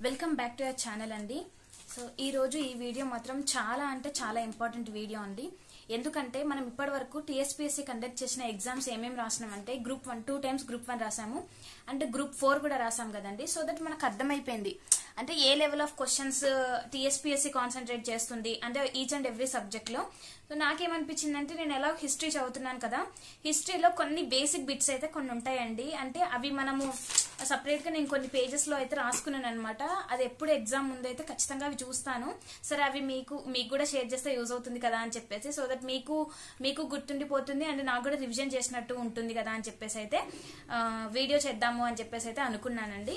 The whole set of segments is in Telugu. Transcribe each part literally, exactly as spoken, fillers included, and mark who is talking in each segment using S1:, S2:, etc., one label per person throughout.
S1: Welcome back to our channel అండి. సో ఈ రోజు ఈ వీడియో మాత్రం చాలా అంటే చాలా ఇంపార్టెంట్ వీడియో అండి. ఎందుకంటే మనం ఇప్పటి వరకు టీఎస్పీఎస్సీ కండక్ట్ చేసిన ఎగ్జామ్స్ ఏమేమి రాసినామంటే group one two times group one రాసాము అండ్ గ్రూప్ ఫోర్ కూడా రాసాం కదండి. సో దట్ మనకు అర్థమైపోయింది అంటే ఏ level of questions TSPSC concentrate చేస్తుంది అంటే ఈచ్ అండ్ ఎవ్రీ సబ్జెక్ట్ లో. సో నాకేమనిపించింది అంటే నేను ఎలా హిస్టరీ చదువుతున్నాను కదా, హిస్టరీలో కొన్ని బేసిక్ బిట్స్ అయితే కొన్ని ఉంటాయండి. అంటే అవి మనము సపరేట్ గా నేను కొన్ని పేజెస్ లో అయితే రాసుకున్నాను అనమాట. అది ఎప్పుడు ఎగ్జామ్ ముందు అయితే ఖచ్చితంగా అవి చూస్తాను. సరే అవి మీకు మీకు కూడా షేర్ చేస్తే యూజ్ అవుతుంది కదా అని చెప్పేసి, సో దట్ మీకు మీకు గుర్తుండిపోతుంది అండ్ నాకు కూడా రివిజన్ చేసినట్టు ఉంటుంది కదా అని చెప్పేసి అయితే వీడియో చేద్దాము అని చెప్పేసి అయితే అనుకున్నానండి.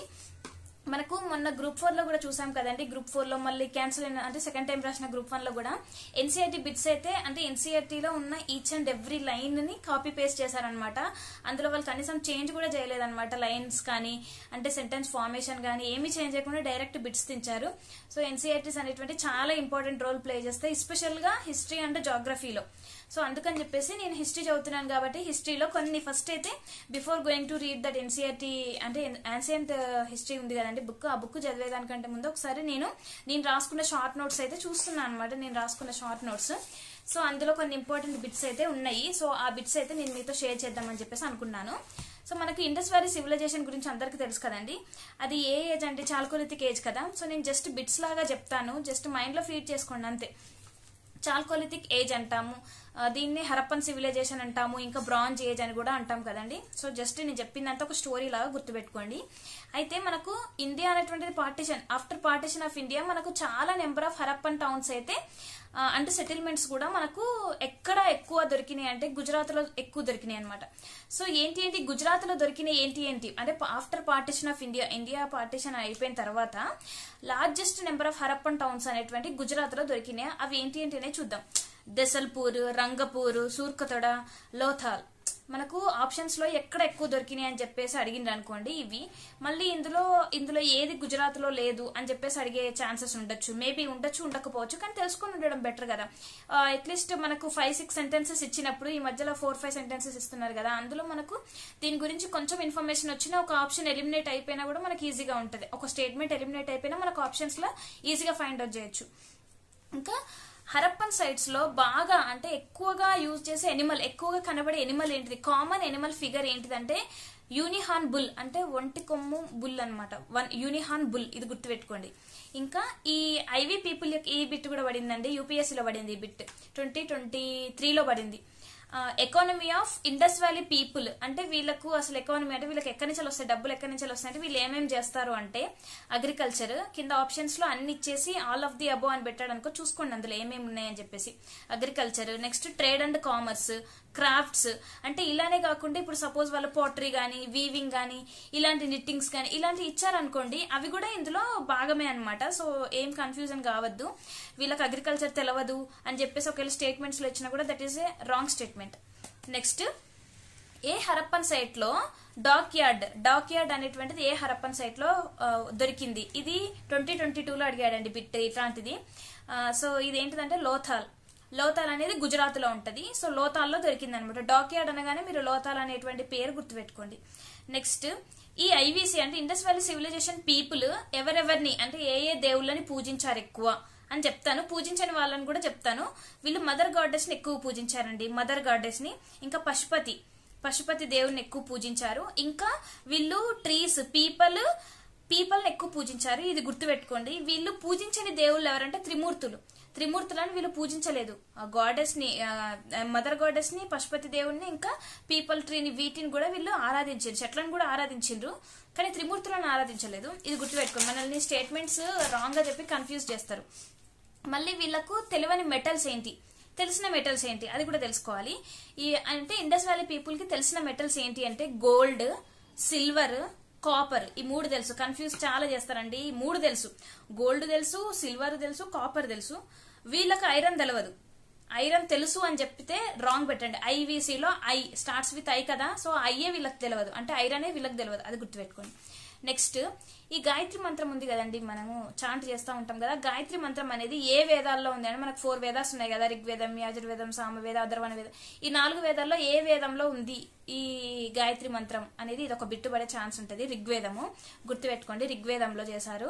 S1: మనకు మొన్న గ్రూప్ ఫోర్ లో కూడా చూసాం కదండి. గ్రూప్ ఫోర్ లో మళ్ళీ క్యాన్సిల్ అయిన అంటే సెకండ్ టైం రాసిన గ్రూప్ వన్ లో కూడా ఎన్సీఆర్టీ బిట్స్ అయితే అంటే ఎన్సీఆర్టీలో ఉన్న ఈచ్ అండ్ ఎవ్రీ లైన్ ని కాపీ పేస్ట్ చేశారనమాట. అందులో వాళ్ళు కనీసం చేంజ్ కూడా చేయలేదన్నమాట. లైన్స్ కానీ అంటే సెంటెన్స్ ఫార్మేషన్ కానీ ఏమీ చేంజ్ చేయకుండా డైరెక్ట్ బిట్స్ తించారు. సో ఎన్సీఆర్టీస్ అనేటువంటి చాలా ఇంపార్టెంట్ రోల్ ప్లే చేస్తాయి, ఎస్పెషల్ గా హిస్టరీ అండ్ జాగ్రఫీలో. సో అందుకని చెప్పేసి నేను హిస్టరీ చదువుతున్నాను కాబట్టి హిస్టరీలో కొన్ని ఫస్ట్ అయితే before going to read that NCERT అంటే యాన్సియంట్ హిస్టరీ ఉంది కదండి బుక్, ఆ బుక్ చదివేదానికంటే ముందు ఒకసారి నేను నేను రాసుకున్న షార్ట్ నోట్స్ అయితే చూస్తున్నాను అనమాట. నేను రాసుకున్న షార్ట్ నోట్స్, సో అందులో కొన్ని ఇంపార్టెంట్ బిట్స్ అయితే ఉన్నాయి. సో ఆ బిట్స్ అయితే నేను మీతో షేర్ చేద్దామని చెప్పేసి అనుకున్నాను. సో మనకి ఇండస్ వ్యాలీ సివిలైజేషన్ గురించి అందరికీ తెలుసు కదండి. అది ఏ ఏజ్ అంటే చాల్కోలిథిక్ ఏజ్ కదా. సో నేను జస్ట్ బిట్స్ లాగా చెప్తాను, జస్ట్ మైండ్ లో ఫీడ్ చేసుకోండి అంతే. చాల్కోలిథిక్ ఏజ్ అంటాము, దీన్ని హరప్పన్ సివిలైజేషన్ అంటాము, ఇంకా బ్రాంజ్ ఏజ్ అని కూడా అంటాం కదండి. సో జస్ట్ నేను చెప్పిందంతా ఒక స్టోరీ లాగా గుర్తుపెట్టుకోండి. అయితే మనకు ఇండియా అనేటువంటిది partition, after partition of India మనకు చాలా నెంబర్ ఆఫ్ హరప్పన్ టౌన్స్ అయితే అంటే సెటిల్మెంట్స్ కూడా మనకు ఎక్కడ ఎక్కువ దొరికినాయి అంటే గుజరాత్ లో ఎక్కువ దొరికినాయి అనమాట. సో ఏంటి ఏంటి గుజరాత్ లో దొరికినాయి ఏంటి ఏంటి అంటే after partition of India India partition అయిపోయిన తర్వాత largest number of Harappan towns అనేటువంటి గుజరాత్ లో దొరికినాయి. అవి ఏంటి ఏంటి అనేది చూద్దాం. దెసల్పూర్, రంగపూర్, సూర్కతొడ, లోథాల్. మనకు ఆప్షన్స్ లో ఎక్కడ ఎక్కువ దొరికినాయి అని చెప్పేసి అడిగిండ్రు అనుకోండి. ఇవి మళ్ళీ ఇందులో ఇందులో ఏది గుజరాత్ లో లేదు అని చెప్పేసి అడిగే ఛాన్సెస్ ఉండొచ్చు, మేబీ ఉండొచ్చు ఉండకపోవచ్చు, కానీ తెలుసుకుని ఉండడం బెటర్ కదా. అట్లీస్ట్ మనకు ఫైవ్ సిక్స్ సెంటెన్సెస్ ఇచ్చినప్పుడు ఈ మధ్యలో ఫోర్ ఫైవ్ సెంటెన్సెస్ ఇస్తున్నారు కదా, అందులో మనకు దీని గురించి కొంచెం ఇన్ఫర్మేషన్ వచ్చినా ఒక ఆప్షన్ ఎలిమినేట్ అయిపోయినా కూడా మనకి ఈజీగా ఉంటుంది. ఒక స్టేట్మెంట్ ఎలిమినేట్ అయిపోయినా మనకు ఆప్షన్స్ లో ఈజీగా ఫైండ్ అవుట్ చేయొచ్చు. ఇంకా హరప్పన్ సైట్స్ లో బాగా అంటే ఎక్కువగా యూజ్ చేసే ఎనిమల్, ఎక్కువగా కనబడే ఎనిమల్ ఏంటిది, కామన్ ఎనిమల్ ఫిగర్ ఏంటిదంటే యూనిహార్న్ బుల్, అంటే ఒంటి కొమ్ము బుల్ అనమాట. వన్ యూనిహార్న్ బుల్, ఇది గుర్తుపెట్టుకోండి. ఇంకా ఈ ఐవీ పీపుల్ ఈ బిట్ కూడా పడిందండి, యూపీఎస్సీలో పడింది ఈ బిట్, ట్వంటీ ట్వంటీ త్రీలో పడింది. Economy of Indus valley people అంటే వీళ్ళకు అసలు ఎకానమీ అంటే వీళ్ళకి ఎక్కడి నుంచి వస్తాయి, డబ్బులు ఎక్కడి నుంచి వస్తాయి అంటే వీళ్ళు ఏమేమి చేస్తారు అంటే అగ్రికల్చర్. కింద ఆప్షన్స్ లో అన్ని ఇచ్చేసి ఆల్ ఆఫ్ ది అబో అని పెట్టాడు అనుకో, చూసుకోండి అందులో ఏమేమి ఉన్నాయని చెప్పేసి. Agriculture, next trade and commerce, crafts. అంటే ఇలానే కాకుండా ఇప్పుడు సపోజ్ వాళ్ళ పోట్రీ గానీ, వీవింగ్ గానీ, ఇలాంటి నిట్టింగ్స్ గానీ ఇలాంటివి ఇచ్చారనుకోండి, అవి కూడా ఇందులో భాగమే అనమాట. సో ఏం కన్ఫ్యూజన్ కావద్దు. వీళ్ళకి అగ్రికల్చర్ తెలవదు అని చెప్పేసి ఒకవేళ స్టేట్మెంట్స్ లో ఇచ్చినా కూడా that is a wrong statement. Next ఏ హరప్పన్ సైట్ లో డాక్ యార్డ్ డాక్ యార్డ్ అనేటువంటిది ఏ హరప్పన్ సైట్ లో దొరికింది, ఇది ట్వంటీ ట్వంటీ టూ లో అడిగాడండి బిట్ ఇట్లాంటిది. సో ఇది ఏంటిదంటే లోథాల్. లోథాల్ అనేది గుజరాత్ లో ఉంటది. సో లోథాల్లో దొరికింది అనమాట. డాక్ యార్డ్ అనగానే మీరు లోథాల్ అనేటువంటి పేరు గుర్తుపెట్టుకోండి. నెక్స్ట్ ఈ ఐవీసీ అంటే ఇండస్ వ్యాలీ సివిలైజేషన్ పీపుల్ ఎవరెవరిని అంటే ఏ ఏ దేవుళ్ళని పూజించారు ఎక్కువ అని చెప్తాను, పూజించని వాళ్ళని కూడా చెప్తాను. వీళ్ళు మదర్ గాడెస్ ని ఎక్కువ పూజించారండి, మదర్ గాడెస్ ని. ఇంకా పశుపతి పశుపతి దేవుని ఎక్కువ పూజించారు. ఇంకా వీళ్ళు ట్రీస్ పీపల్ పీపల్ ని ఎక్కువ పూజించారు, ఇది గుర్తుపెట్టుకోండి. వీళ్ళు పూజించని దేవుళ్ళు ఎవరంటే త్రిమూర్తులు. త్రిమూర్తులను వీళ్ళు పూజించలేదు. గాడెస్ ని మదర్ గాడెస్ ని, పశుపతి దేవుడిని, ఇంకా పీపల్ ట్రీని, వీటిని కూడా వీళ్ళు ఆరాధించారు. చెట్లను కూడా ఆరాధించారు, కానీ త్రిమూర్తులను ఆరాధించలేదు. ఇది గుర్తుపెట్టుకోండి. మనల్ని స్టేట్మెంట్స్ రాంగ్ గా చెప్పి కన్ఫ్యూజ్ చేస్తారు. మళ్ళీ వీళ్ళకు తెలియని మెటల్స్ ఏంటి, తెలిసిన మెటల్స్ ఏంటి అది కూడా తెలుసుకోవాలి. ఈ అంటే ఇండస్ వ్యాలీ పీపుల్ కి తెలిసిన మెటల్స్ ఏంటి అంటే గోల్డ్, సిల్వర్, కాపర్. ఈ మూడు తెలుసు. కన్ఫ్యూజ్ చాలా చేస్తారండి. ఈ మూడు తెలుసు, గోల్డ్ తెలుసు, సిల్వర్ తెలుసు, కాపర్ తెలుసు. వీళ్ళకి ఐరన్ తెలియదు. ఐరన్ తెలుసు అని చెప్పితే రాంగ్ పెట్టండి. ఐవీసీలో ఐ స్టార్ట్స్ విత్ ఐ కదా, సో ఐఏ వీళ్ళకి తెలియదు, అంటే ఐరనే వీళ్ళకి తెలియదు, అది గుర్తుపెట్టుకోండి. నెక్స్ట్ ఈ గాయత్రి మంత్రం ఉంది కదండి, మనము చాంట్ చేస్తూ ఉంటాం కదా. గాయత్రి మంత్రం అనేది ఏ వేదాల్లో ఉంది అంటే మనకు ఫోర్ వేదాస్ ఉన్నాయి కదా, ఋగ్వేదం, యజుర్వేదం, సామవేద, అథర్వణ వేదం. ఈ నాలుగు వేదాల్లో ఏ వేదంలో ఉంది ఈ గాయత్రి మంత్రం అనేది ఇది ఒక బిట్టు పడే ఛాన్స్ ఉంటుంది. ఋగ్వేదము గుర్తుపెట్టుకోండి, ఋగ్వేదంలో చేశారు.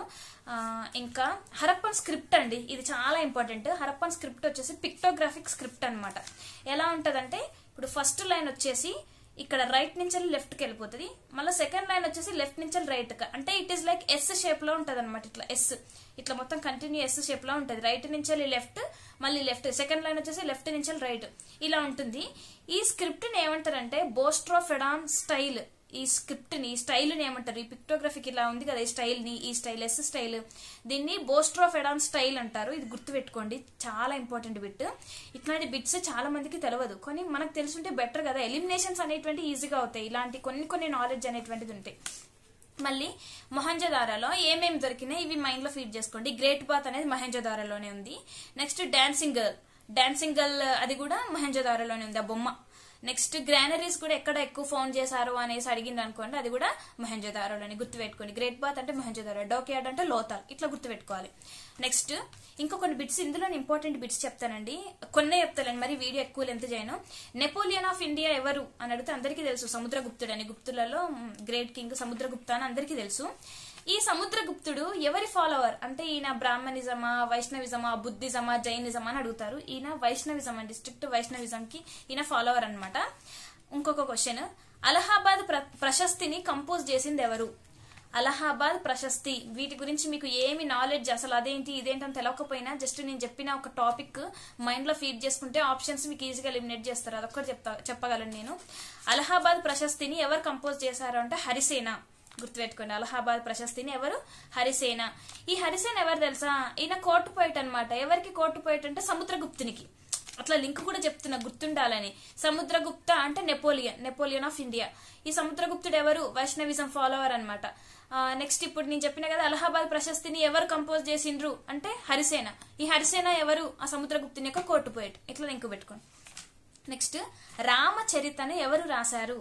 S1: ఇంకా హరప్పన్ స్క్రిప్ట్ అండి, ఇది చాలా ఇంపార్టెంట్. హరప్పన్ స్క్రిప్ట్ వచ్చేసి పిక్టోగ్రాఫిక్ స్క్రిప్ట్ అనమాట. ఎలా ఉంటదంటే ఇప్పుడు ఫస్ట్ లైన్ వచ్చేసి ఇక్కడ రైట్ నుంచి లెఫ్ట్ కి వెళ్ళిపోతుంది, మళ్ళీ సెకండ్ లైన్ వచ్చేసి లెఫ్ట్ నుంచి రైట్ కి, అంటే it is like S shape లో ఉంటది అనమాట. ఇట్లా ఎస్ ఇట్లా మొత్తం కంటిన్యూ ఎస్ షేప్ లో ఉంటది. రైట్ నుంచి లెఫ్ట్, మళ్ళీ లెఫ్ట్, సెకండ్ లైన్ వచ్చేసి లెఫ్ట్ నుంచి రైట్, ఇలా ఉంటుంది. ఈ స్క్రిప్ట్ ని ఏమంటారంటే బోస్ట్రోఫెడాన్ స్టైల్. ఈ స్క్రిప్ట్ ని, ఈ స్టైల్ ని ఏమంటారు, ఈ పిక్టోగ్రఫీకి ఇలా ఉంది కదా ఈ స్టైల్ ని, ఈ స్టైల్ ఎస్ స్టైల్, దీన్ని బోస్ట్రోఫెడాన్ స్టైల్ అంటారు. ఇది గుర్తుపెట్టుకోండి, చాలా ఇంపార్టెంట్ బిట్. ఇట్లాంటి బిట్స్ చాలా మందికి తెలియదు, కానీ మనకు తెలుసుంటే బెటర్ కదా. ఎలిమినేషన్స్ అనేటువంటి ఈజీగా అవుతాయి, ఇలాంటి కొన్ని కొన్ని నాలెడ్జ్ అనేటువంటిది ఉంటాయి. మళ్ళీ మొహంజదారాలో ఏమేమి దొరికినాయి ఇవి మైండ్ లో ఫీడ్ చేసుకోండి. గ్రేట్ బాత్ అనేది మొహంజదారాలోనే ఉంది. Next dancing girl, dancing girl అది కూడా మొహంజదారాలోనే ఉంది ఆ బొమ్మ. నెక్స్ట్ గ్రానరీస్ కూడా ఎక్కడ ఎక్కువ ఫౌండ్ చేశారు అనేసి అడిగింది అనుకోండి, అది కూడా మొహంజదారోలోని గుర్తుపెట్టుకోండి. గ్రేట్ బాత్ అంటే మొహంజదారో, డోకియాడ్ అంటే లోతాల్, ఇట్లా గుర్తుపెట్టుకోవాలి. నెక్స్ట్ ఇంకా కొన్ని బిట్స్, ఇందులో ఇంపార్టెంట్ బిట్స్ చెప్తానండి, కొన్నే చెప్తానండి, మరి వీడియో ఎక్కువ లెంత్ చేయను. నెపోలియన్ ఆఫ్ ఇండియా ఎవరు అని అడిగితే అందరికీ తెలుసు, సముద్రగుప్తుడు అని. గుప్తులలో గ్రేట్ కింగ్ సముద్రగుప్త అని అందరికీ తెలుసు. ఈ సముద్రగుప్తుడు ఎవరి ఫాలోవర్ అంటే ఈయన బ్రాహ్మణిజమా, వైష్ణవిజమా, బుద్ధిజమా, జైనిజమా అని అడుగుతారు. ఈయన వైష్ణవిజం అండి, స్ట్రిక్ట్ వైష్ణవిజం కి ఈయన ఫాలోవర్ అనమాట. ఇంకొక క్వశ్చన్, అలహాబాద్ ప్రశస్తిని కంపోజ్ చేసింది ఎవరు? అలహాబాద్ ప్రశస్తి, వీటి గురించి మీకు ఏమి నాలెడ్జ్, అసలు అదేంటి ఇదేంటి అని తెలియకపోయినా జస్ట్ నేను చెప్పిన ఒక టాపిక్ మైండ్ లో ఫీడ్ చేసుకుంటే ఆప్షన్స్ మీకు ఈజీగా ఎలిమినేట్ చేస్తారు. అదొక్కటి చెప్తా చెప్పగలను నేను. అలహాబాద్ ప్రశస్తిని ఎవరు కంపోజ్ చేశారు అంటే హరిసేన, గుర్తుపెట్టుకోండి. అలహాబాద్ ప్రశస్తిని ఎవరు? హరిసేన. ఈ హరిసేన ఎవరు తెలుసా? ఈయన కోర్టు పోయిట్ అనమాట. ఎవరికి కోర్టు పోయిట్ అంటే సముద్రగుప్తునికి. అట్లా లింక్ కూడా చెప్తున్నా గుర్తుండాలని. సముద్రగుప్త అంటే నెపోలియన్, నెపోలియన్ ఆఫ్ ఇండియా. ఈ సముద్రగుప్తుడు ఎవరు? వైష్ణవిజం ఫాలోవర్ అనమాట. నెక్స్ట్ ఇప్పుడు నేను చెప్పిన కదా అలహాబాద్ ప్రశస్తిని ఎవరు కంపోజ్ చేసిండ్రు అంటే హరిసేన. ఈ హరిసేన ఎవరు? ఆ సముద్రగుప్తుని యొక్క కోర్టు పోయిట్. ఇట్లా లింక్ పెట్టుకోండి. నెక్స్ట్ రామచరితను ఎవరు రాశారు?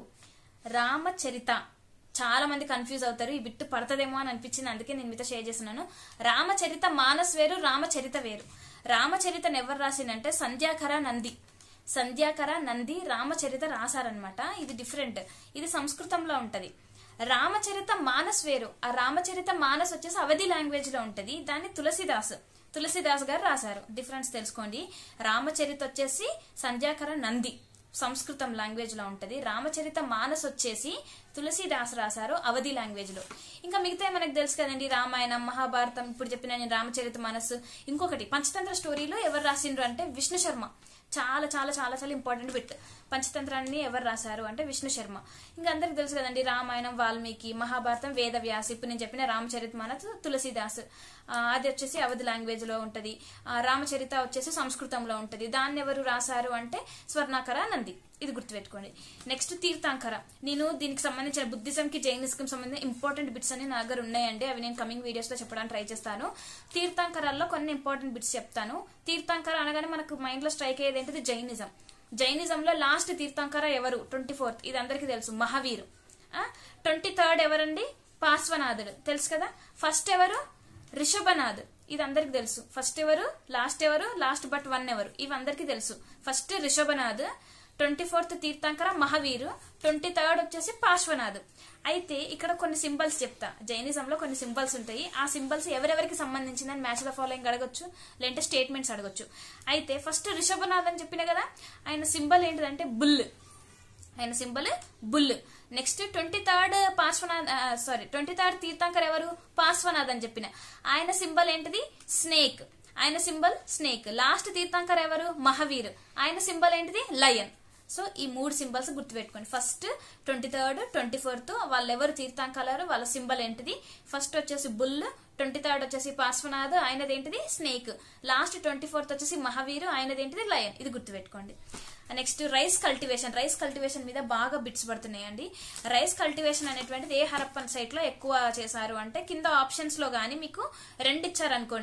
S1: రామచరిత చాలా మంది కన్ఫ్యూజ్ అవుతారు, ఈ బిట్టు పడతదేమో అని అనిపించింది, అందుకే నేను మీతో షేర్ చేస్తున్నాను. రామచరిత మానస్ వేరు, రామచరిత వేరు. రామచరితను ఎవరు రాసిందంటే సంధ్యాకర నంది. సంధ్యాకర నంది రామచరిత రాశారనమాట. ఇది డిఫరెంట్, ఇది సంస్కృతంలో ఉంటది. రామచరిత మానస్ వేరు. ఆ రామచరిత మానస్ వచ్చేసి అవధి లాంగ్వేజ్ లో ఉంటది, దాన్ని తులసిదాస్ తులసిదాస్ గారు రాశారు. డిఫరెన్స్ తెలుసుకోండి. రామచరిత వచ్చేసి సంధ్యాకర నంది సంస్కృతం లాంగ్వేజ్ లో ఉంటది. రామచరిత మానస్ వచ్చేసి తులసిదాస్ రాశారు అవధి లాంగ్వేజ్ లో. ఇంకా మిగతా మనకు తెలుసు కదండి, రామాయణం, మహాభారతం, ఇప్పుడు చెప్పిన నేను రామచరిత మానస్. ఇంకొకటి పంచతంత్ర స్టోరీలో ఎవరు రాసిండ్రు అంటే విష్ణు శర్మ. చాలా చాలా చాలా చాలా ఇంపార్టెంట్ బిట్. పంచతంత్రాన్ని ఎవరు రాశారు అంటే విష్ణు శర్మ. ఇంకా అందరికి తెలుసు కదండి, రామాయణం వాల్మీకి, మహాభారతం వేదవ్యాస్, ఇప్పుడు నేను చెప్పిన రామచరిత మానస్ తులసిదాస్. అది వచ్చేసి అవధి లాంగ్వేజ్ లో ఉంటది. రామచరిత వచ్చేసి సంస్కృతంలో ఉంటది. దాన్ని ఎవరు రాశారు అంటే స్వర్ణాకర నంది. ఇది గుర్తుపెట్టుకోండి. నెక్స్ట్ తీర్థాంకర. నేను దీనికి సంబంధించిన బుద్ధిజం కి జైనిజం కి సంబంధించిన ఇంపార్టెంట్ బిట్స్ అన్ని నా దగ్గర ఉన్నాయండి, అవి నేను కమింగ్ వీడియోస్ లో చెప్పడానికి ట్రై చేస్తాను. తీర్థాంకరాల్లో కొన్ని ఇంపార్టెంట్ బిట్స్ చెప్తాను. తీర్థాంకర అనగానే మనకు మైండ్ లో స్ట్రైక్ అయ్యేది ఏంటిది? జైనిజం. జైనిజంలో లాస్ట్ తీర్థాంకర ఎవరు? ట్వంటీ ఫోర్త్ ఇది అందరికి తెలుసు, మహావీరు. ట్వంటీ థర్డ్ ఎవరండి? పార్శ్వనాథుడు, తెలుసు కదా. ఫస్ట్ ఎవరు? రిషభనాథ్, ఇది అందరికి తెలుసు. ఫస్ట్ ఎవరు? లాస్ట్ ఎవరు? లాస్ట్ బట్ వన్ ఎవరు? ఇవి అందరికి తెలుసు. First Rishabhanath, twenty fourth tirthankara Mahavira, twenty third వచ్చేసి పార్శ్వనాథ్. అయితే ఇక్కడ కొన్ని సింబల్స్ చెప్తా. జైనిజంలో కొన్ని సింబల్స్ ఉంటాయి, ఆ సింబల్స్ ఎవరెవరికి సంబంధించిందని మ్యాచ్ ద ఫాలోయింగ్ అడగొచ్చు, లేదంటే స్టేట్మెంట్స్ అడగొచ్చు. అయితే ఫస్ట్ రిషభనాథ్ అని చెప్పిన కదా, ఆయన సింబల్ ఏంటిదంటే బుల్. ఆయన symbol bull. Next twenty third Parshvanath, sorry twenty third tirthankar ఎవరు? పార్శ్వనాథ్ అని చెప్పిన. ఆయన సింబల్ ఏంటిది? స్నేక్. ఆయన సింబల్ స్నేక్. లాస్ట్ తీర్థంకర్ ఎవరు? మహావీర్. ఆయన సింబల్ ఏంటిది? లయన్. సో ఈ మూడు సింబల్స్ గుర్తుపెట్టుకోండి. First twenty third twenty fourth వాళ్ళెవరు తీర్థంకరారు, వాళ్ళ సింబల్ ఏంటిది? ఫస్ట్ వచ్చేసి బుల్, ట్వంటీ థర్డ్ వచ్చేసి పార్శ్వనాథ్, ఆయనది ఏంటిది? స్నేక్. లాస్ట్ ట్వంటీ ఫోర్త్ వచ్చేసి మహావీరు, ఆయనది ఏంటిది? లయన్. ఇది గుర్తుపెట్టుకోండి. Next rice cultivation. Rice cultivation మీద బాగా బిట్స్ పడుతున్నాయండి. రైస్ కల్టివేషన్ అనేటువంటిది ఏ హరప్పన్ సైట్ లో ఎక్కువ చేశారు అంటే కింద ఆప్షన్స్ లో గానీ మీకు రెండు ఇచ్చారనుకోండి,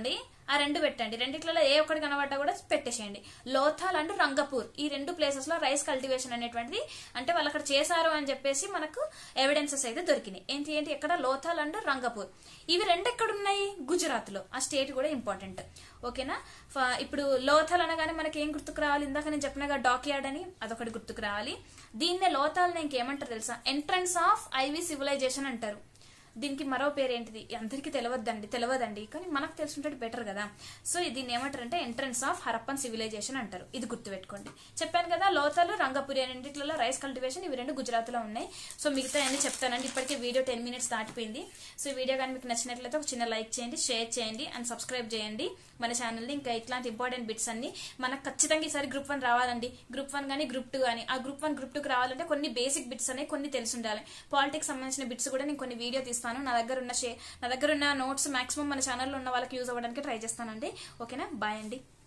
S1: ఆ రెండు పెట్టండి. రెండిట్లలో ఏ ఒక్కటి కనబడ్డా కూడా పెట్టేసేయండి. లోథాల్ అండ్ రంగపూర్ ఈ రెండు ప్లేసెస్ లో రైస్ కల్టివేషన్ అనేటువంటిది అంటే వాళ్ళు అక్కడ చేశారు అని చెప్పేసి మనకు ఎవిడెన్సెస్ అయితే దొరికినాయి. ఏంటి ఏంటి ఎక్కడ లోథాల్ అండ్ రంగపూర్ ఇవి రెండు ఎక్కడ ఉన్నాయి? గుజరాత్ లో. ఆ స్టేట్ కూడా ఇంపార్టెంట్. ఓకేనా? ఇప్పుడు లోథాల్ అనగానే మనకి ఏం గుర్తుకు రావాలి? ఇందాక నేను చెప్పినగా డాక్యార్డ్ అని అదొకటి గుర్తుకు రావాలి. దీన్నే లోథాల్ ఇంకేమంటారు తెలుసా? ఎంట్రన్స్ ఆఫ్ ఐవీ సివిలైజేషన్ అంటారు. దీనికి మరో పేరు ఏంటిది అందరికీ తెలియదండి తెలియదండి కానీ మనకు తెలుసుంటే బెటర్ కదా. సో దీన్ని ఏమంటారు అంటే ఎంట్రన్స్ ఆఫ్ హరప్పన్ సివిలైజేషన్ అంటారు. ఇది గుర్తుపెట్టుకోండి. చెప్పాను కదా లోథాలు రంగపురి రెండింటిలో రైస్ కల్టివేషన్ ఇవి రెండు గుజరాత్ లో ఉన్నాయి. సో మిగతా అన్ని చెప్తానండి. ఇప్పటికే వీడియో టెన్ మినిట్స్ దాటిపోయింది. సో ఈ వీడియో కానీ మీకు నచ్చినట్లయితే ఒక చిన్న లైక్ చేయండి, షేర్ చేయండి అండ్ సబ్స్క్రైబ్ చేయండి మన ఛానల్ని. ఇంకా ఇట్లాంటి ఇంపార్టెంట్ బిట్స్ అన్ని మనకు ఖచ్చితంగా ఈసారి గ్రూప్ వన్ రావాలండి. గ్రూప్ వన్ కానీ గ్రూప్ టూ కానీ ఆ గ్రూప్ వన్ గ్రూప్ టూకి రావాలంటే కొన్ని బేసిక్ బిట్స్ అనేవి కొన్ని తెలిసి ఉండాలి. పాలిటిక్స్ సంబంధించిన బిట్స్ కూడా నేను కొన్ని వీడియో తీస్తాను. నా దగ్గర ఉన్న షే నా దగ్గర ఉన్న నోట్స్ మాక్సిమం మన ఛానల్లో ఉన్న వాళ్ళకి యూజ్ అవ్వడానికి ట్రై చేస్తానండి. ఓకేనా? బాయ్ అండి.